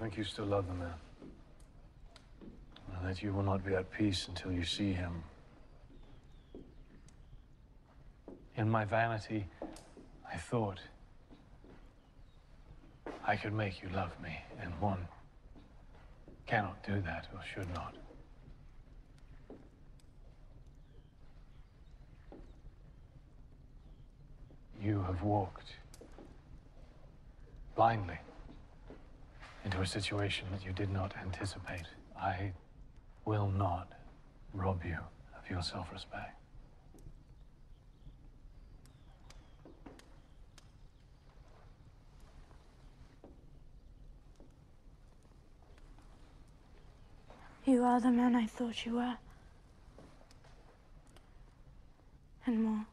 think you still love the man. And that you will not be at peace until you see him. In my vanity, I thought I could make you love me, and one cannot do that or should not. You have walked blindly into a situation that you did not anticipate. I will not rob you of your self-respect. You are the man I thought you were. And more.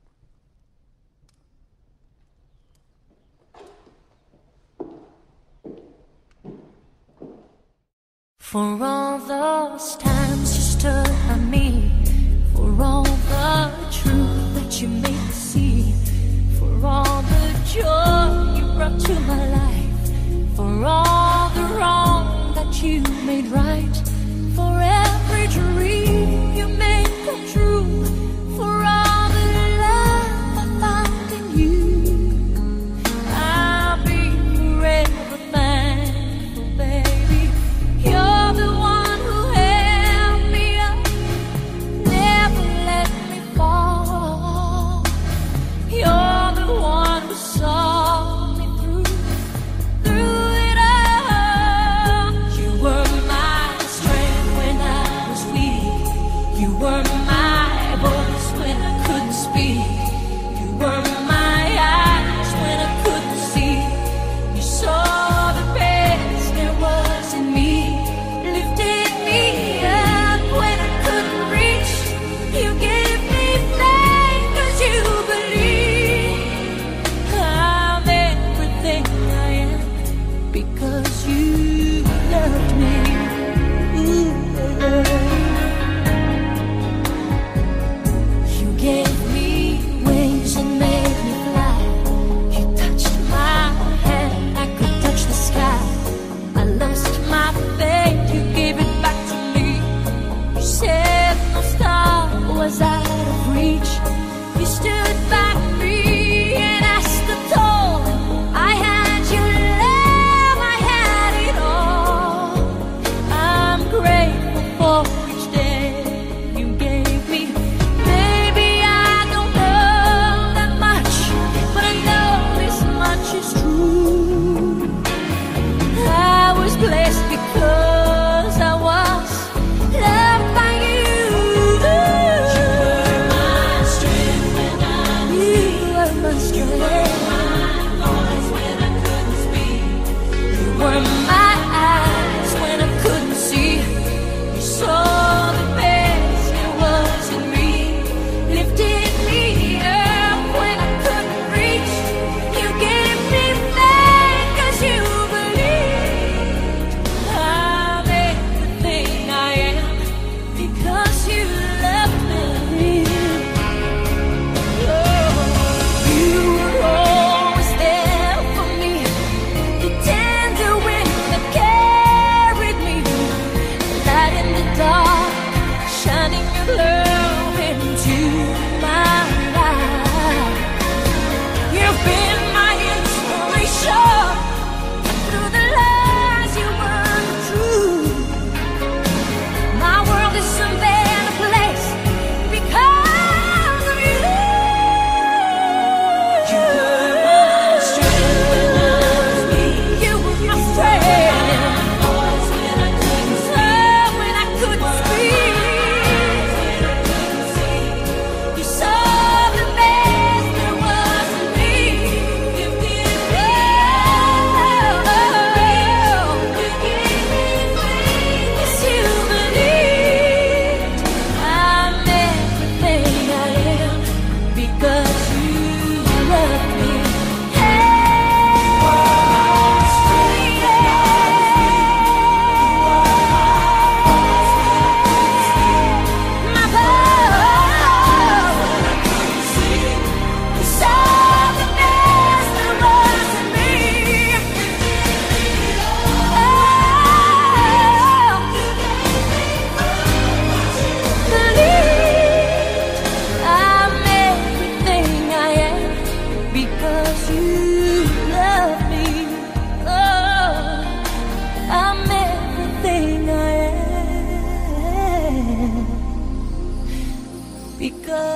For all those times you stood by me, for all the truth that you made me see, for all the joy you brought to my life, for all the wrong that you made right, for every dream you made come true, for all the love I found in you, I'll be forever thankful, baby. You're the one who held me up, never let me fall. You're the one who saw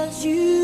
'cause you